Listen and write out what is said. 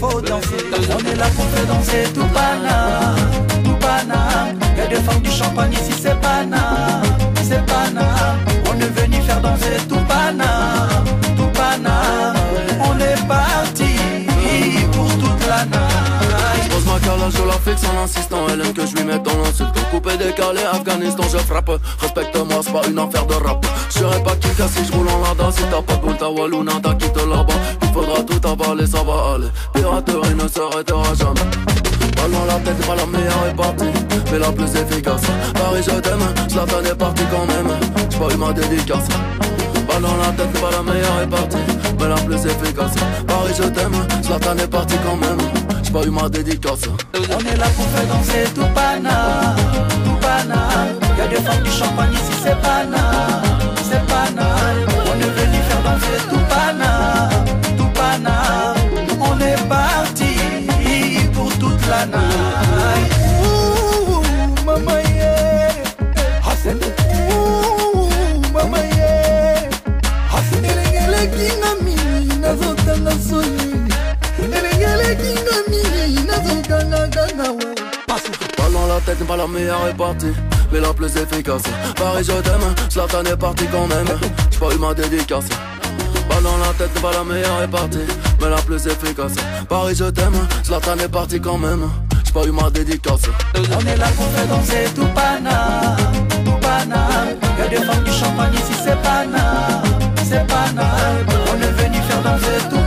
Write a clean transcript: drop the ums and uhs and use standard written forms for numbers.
faut danser. On est là pour faire danser tout Paname, tout Paname. Y'a des femmes du champagne ici, c'est Paname, c'est Paname. On est venu faire danser tout Paname, tout Paname. On est parti pour toute la night. Pose ma calage, je la fixe en insistant. Elle aime que je lui mette dans l'insulte. Coupé, décalé, Afghanistan, je frappe. Respecte-moi, c'est pas une affaire de rap. Je serai pas Kika si je roule en lada. Si t'as pas de boule, ta Wallouna, t'as quitté là-bas. Il faudra tout avaler, ça va aller. Piraterie ne s'arrêtera jamais. Balle dans la tête, pas la meilleure est partie, mais la plus efficace. Paris, je t'aime, Zlatan est parti quand même. J'ai pas eu ma dédicace. Balle dans la tête, pas la meilleure est partie, mais la plus efficace. Paris, je t'aime, Zlatan est parti quand même. J'ai pas eu ma dédicace. On est là pour faire danser tout Paname, tout Paname. Y'a des femmes du champagne ici, c'est Paname, c'est Paname. On est venu faire danser tout Paname, tout Paname. On est parti pour toute la night. Ouh, mama yeah. Hassan, Mama yeah. Elengele kingami nazotanga soni. Elengele kingami nazotanga ganga wa. Balle dans la tête, n'est pas la meilleure est partie, mais la plus efficace. Paris, je t'aime, Zlatan est parti quand même. J'ai pas eu ma dédicace. Balle dans la tête, n'est pas la meilleure est partie, mais la plus efficace. Paris, je t'aime, Zlatan est parti quand même. J'ai pas eu ma dédicace. on est là pour faire danser tout Paname, tout Paname. Y'a des femmes du champagne ici, c'est Paname, c'est Paname. On est venu faire danser tout